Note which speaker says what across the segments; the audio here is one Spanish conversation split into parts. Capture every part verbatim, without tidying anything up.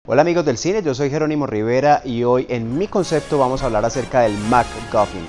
Speaker 1: Hola amigos del cine, yo soy Jerónimo Rivera y hoy en mi concepto vamos a hablar acerca del MacGuffin.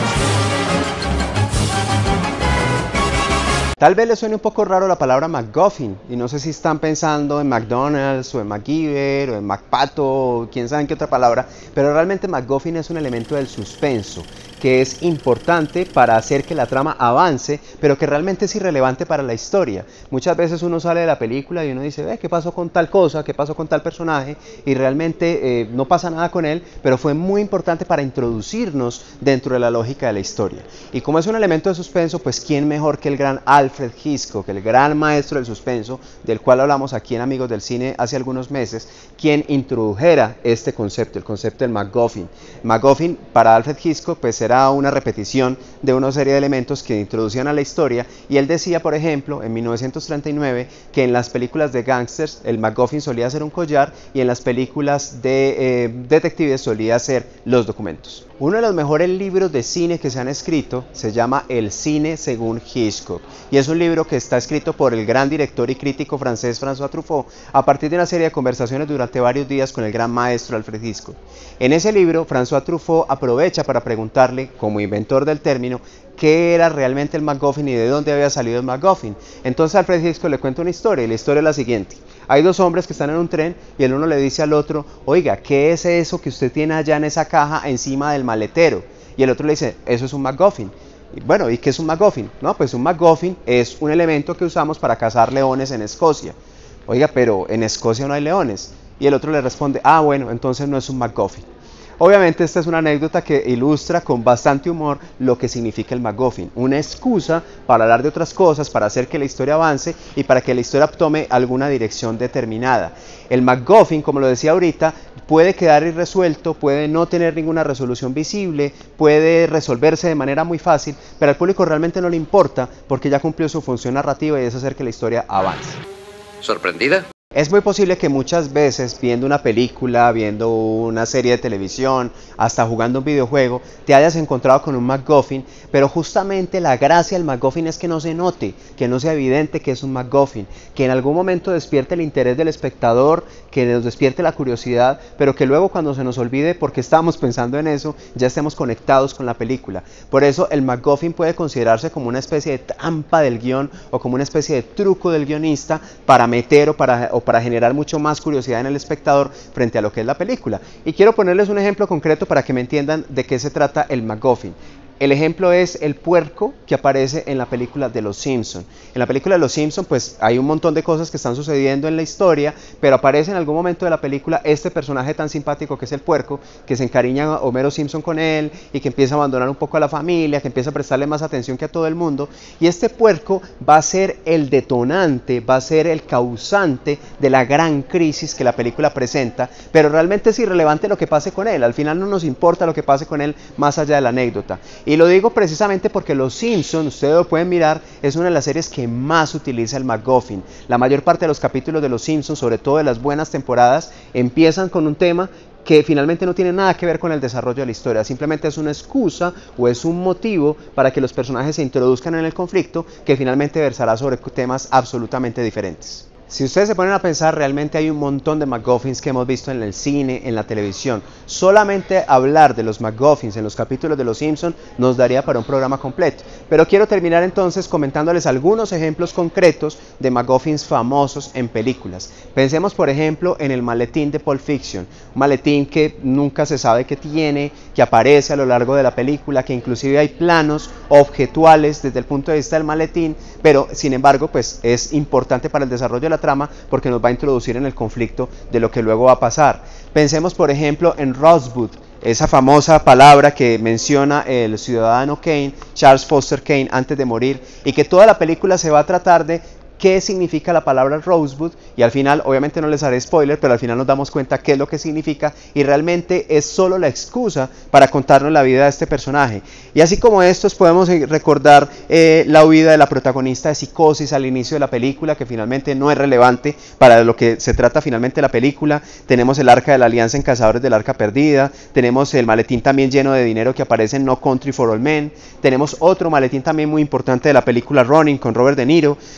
Speaker 1: Tal vez les suene un poco raro la palabra MacGuffin y no sé si están pensando en McDonald's o en MacGyver o en MacPato o quién sabe qué otra palabra, pero realmente MacGuffin es un elemento del suspenso que es importante para hacer que la trama avance, pero que realmente es irrelevante para la historia. Muchas veces uno sale de la película y uno dice, ve, ¿qué pasó con tal cosa? ¿Qué pasó con tal personaje? Y realmente eh, no pasa nada con él, pero fue muy importante para introducirnos dentro de la lógica de la historia. Y como es un elemento de suspenso, pues ¿quién mejor que el gran Alfred Hitchcock, el gran maestro del suspenso, del cual hablamos aquí en Amigos del Cine hace algunos meses, quien introdujera este concepto, el concepto del MacGuffin. MacGuffin para Alfred Hitchcock pues era una repetición de una serie de elementos que introducían a la historia, y él decía, por ejemplo, en mil novecientos treinta y nueve, que en las películas de gangsters el MacGuffin solía ser un collar y en las películas de eh, detectives solía ser los documentos. Uno de los mejores libros de cine que se han escrito se llama El cine según Hitchcock, y es un libro que está escrito por el gran director y crítico francés François Truffaut a partir de una serie de conversaciones durante varios días con el gran maestro Alfred Hitchcock. En ese libro, François Truffaut aprovecha para preguntarle, como inventor del término, qué era realmente el MacGuffin y de dónde había salido el MacGuffin. Entonces Alfred Hitchcock le cuenta una historia, y la historia es la siguiente. Hay dos hombres que están en un tren y el uno le dice al otro, oiga, ¿qué es eso que usted tiene allá en esa caja encima del maletero? Y el otro le dice, eso es un MacGuffin. Y bueno, ¿y qué es un MacGuffin? No, pues un MacGuffin es un elemento que usamos para cazar leones en Escocia. Oiga, pero en Escocia no hay leones. Y el otro le responde, ah, bueno, entonces no es un MacGuffin. Obviamente esta es una anécdota que ilustra con bastante humor lo que significa el MacGuffin, una excusa para hablar de otras cosas, para hacer que la historia avance y para que la historia tome alguna dirección determinada. El MacGuffin, como lo decía ahorita, puede quedar irresuelto, puede no tener ninguna resolución visible, puede resolverse de manera muy fácil, pero al público realmente no le importa porque ya cumplió su función narrativa y es hacer que la historia avance.
Speaker 2: ¿Sorprendida?
Speaker 1: Es muy posible que muchas veces viendo una película, viendo una serie de televisión, hasta jugando un videojuego, te hayas encontrado con un MacGuffin, pero justamente la gracia del MacGuffin es que no se note, que no sea evidente que es un MacGuffin, que en algún momento despierte el interés del espectador, que nos despierte la curiosidad, pero que luego cuando se nos olvide porque estábamos pensando en eso, ya estemos conectados con la película. Por eso el MacGuffin puede considerarse como una especie de trampa del guión o como una especie de truco del guionista para meter o para... o para generar mucho más curiosidad en el espectador frente a lo que es la película. Y quiero ponerles un ejemplo concreto para que me entiendan de qué se trata el MacGuffin. El ejemplo es el puerco que aparece en la película de Los Simpson. En la película de Los Simpson pues hay un montón de cosas que están sucediendo en la historia, pero aparece en algún momento de la película este personaje tan simpático que es el puerco, que se encariña a Homero Simpson con él y que empieza a abandonar un poco a la familia, que empieza a prestarle más atención que a todo el mundo, y este puerco va a ser el detonante, va a ser el causante de la gran crisis que la película presenta, pero realmente es irrelevante lo que pase con él, al final no nos importa lo que pase con él más allá de la anécdota. Y lo digo precisamente porque Los Simpson, ustedes lo pueden mirar, es una de las series que más utiliza el MacGuffin. La mayor parte de los capítulos de Los Simpson, sobre todo de las buenas temporadas, empiezan con un tema que finalmente no tiene nada que ver con el desarrollo de la historia, simplemente es una excusa o es un motivo para que los personajes se introduzcan en el conflicto que finalmente versará sobre temas absolutamente diferentes. Si ustedes se ponen a pensar, realmente hay un montón de MacGuffins que hemos visto en el cine, en la televisión. Solamente hablar de los MacGuffins en los capítulos de Los Simpson nos daría para un programa completo. Pero quiero terminar entonces comentándoles algunos ejemplos concretos de MacGuffins famosos en películas. Pensemos por ejemplo en el maletín de Pulp Fiction, un maletín que nunca se sabe qué tiene, que aparece a lo largo de la película, que inclusive hay planos objetuales desde el punto de vista del maletín, pero sin embargo pues es importante para el desarrollo de la trama porque nos va a introducir en el conflicto de lo que luego va a pasar. Pensemos por ejemplo en Rosebud, esa famosa palabra que menciona el ciudadano Kane, Charles Foster Kane, antes de morir, y que toda la película se va a tratar de qué significa la palabra Rosebud, y al final, obviamente no les haré spoiler, pero al final nos damos cuenta qué es lo que significa, y realmente es solo la excusa para contarnos la vida de este personaje. Y así como estos podemos recordar eh, la huida de la protagonista de Psicosis al inicio de la película, que finalmente no es relevante para lo que se trata finalmente la película. Tenemos el Arca de la Alianza en Cazadores del Arca Perdida, tenemos el maletín también lleno de dinero que aparece en No Country for Old Men, tenemos otro maletín también muy importante de la película Running con Robert De Niro, tenemos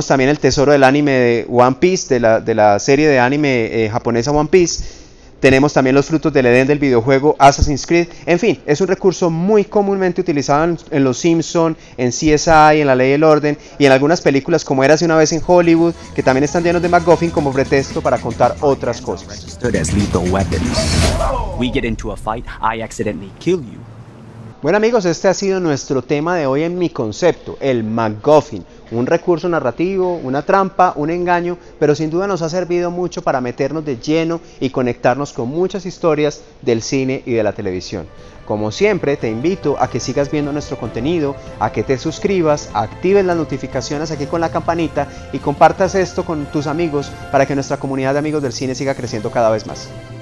Speaker 1: también el tesoro del anime de One Piece, de la, de la serie de anime eh, japonesa One Piece. Tenemos también los frutos del Edén del videojuego Assassin's Creed. En fin, es un recurso muy comúnmente utilizado en, en Los Simpson, en C S I, en La Ley y el Orden y en algunas películas como Érase una vez en Hollywood, que también están llenos de MacGuffin como pretexto para contar otras cosas. Bueno amigos, este ha sido nuestro tema de hoy en Mi Concepto, el MacGuffin, un recurso narrativo, una trampa, un engaño, pero sin duda nos ha servido mucho para meternos de lleno y conectarnos con muchas historias del cine y de la televisión. Como siempre, te invito a que sigas viendo nuestro contenido, a que te suscribas, actives las notificaciones aquí con la campanita y compartas esto con tus amigos para que nuestra comunidad de amigos del cine siga creciendo cada vez más.